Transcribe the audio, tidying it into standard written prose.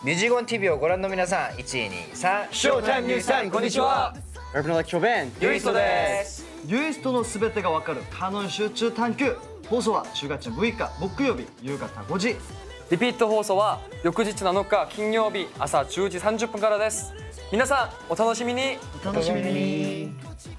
ミュージゴン TV をご覧の皆さん、123 ショータイムニュースさん、こんにちは。 ライブのラッキョベンユイストです。 ユイストのすべてがわかるカノン集中探求。放送は10月6日木曜日夕方5時。 リピート放送は翌日7日金曜日朝10時30分からです。皆さんお楽しみに。 お楽しみに。